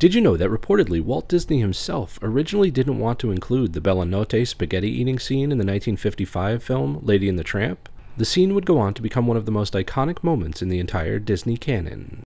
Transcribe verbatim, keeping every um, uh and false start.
Did you know that reportedly Walt Disney himself originally didn't want to include the Bella Notte spaghetti eating scene in the nineteen fifty-five film Lady and the Tramp? The scene would go on to become one of the most iconic moments in the entire Disney canon.